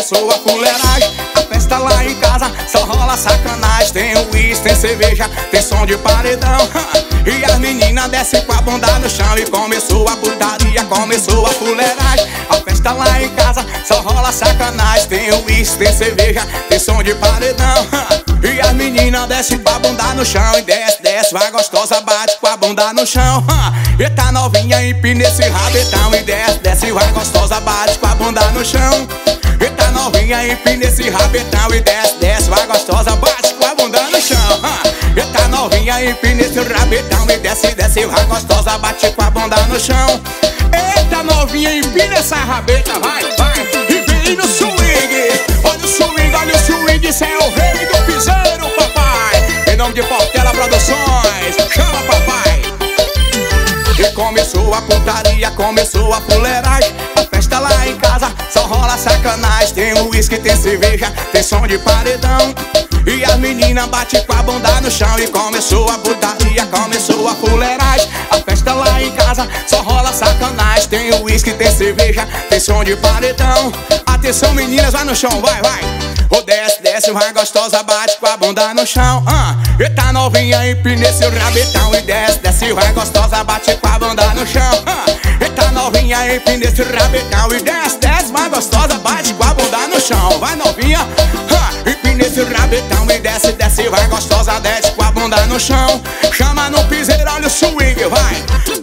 começou a fuleiragem. A festa lá em casa só rola sacanagem. Tem uísque, tem cerveja, tem som de paredão. E as meninas descem com a bunda no chão. E começou a putaria, começou a fuleiragem. A festa lá em casa só rola sacanagem. Tem uísque, tem cerveja, tem som de paredão. E as meninas descem com a bunda no chão. E desce, desce, vai gostosa, bate com a bunda no chão. E tá novinha, empina esse rabetão. E desce, desce, vai gostosa, bate com a bunda no chão. E tá novinha, empina esse rabetão. E desce, desce, vai gostosa, bate com a bunda no chão. E tá novinha, empina esse rabetão. E desce, desce, vai gostosa, bate com a bunda no chão. Eita novinha, empina essa rabeta, vai, vai. E vem no swing. Olha o swing, olha o swing. Cê é o rei do piseiro, papai. Em nome de Portela Produções, chama papai. E começou a putaria, começou a fuleiragem. A festa lá em casa só rola sacanagem. Tem uísque, tem cerveja, tem som de paredão. E as meninas batem com a bunda no chão. E começou a putaria, começou a fuleiragem. A festa lá em casa só rola sacanagem. Tem uísque, tem cerveja, tem som de paredão. Atenção meninas, vai no chão, vai, vai. O desce, desce, vai gostosa, bate com a bunda no chão. E tá novinha, empina esse rabetão. E desce, desce, vai gostosa, bate com a bunda no chão. E tá novinha, empina esse rabetão. E desce, desce, vai gostosa, bate com a bunda no chão. Vai novinha, empina esse rabetão. E desce, desce, vai gostosa, desce com a bunda no chão. Chama no piseiro, olha o swing, vai.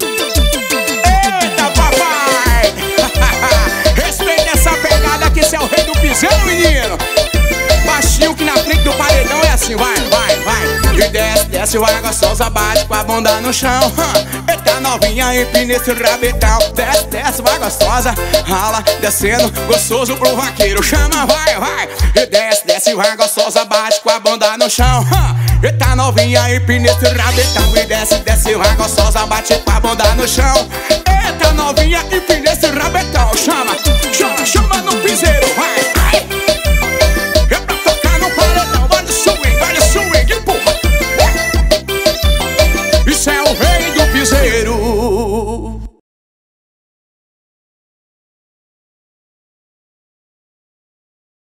Eita papai. Respeita essa pegada que cê é o rei do piseiro, menino. Baixinho que na frente do paredão é assim, vai, vai, vai. E desce, desce, vai gostosa, bate com a bunda no chão. Eita novinha, empina esse rabetão. Desce, desce, vai gostosa, rala, descendo, gostoso pro vaqueiro. Chama, vai, vai. E desce, desce, vai gostosa, bate com a bunda no chão. Eita novinha, empina esse rabetão. E desce, desce, vai gostosa, bate com a bunda no chão. Eita novinha, empina esse rabetão.